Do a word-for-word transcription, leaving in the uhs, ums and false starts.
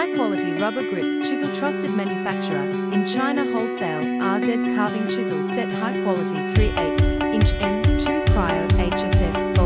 High-quality rubber grip chisel, trusted manufacturer in China. Wholesale R Z carving chisel set, high quality three eighths inch M two Cryo H S S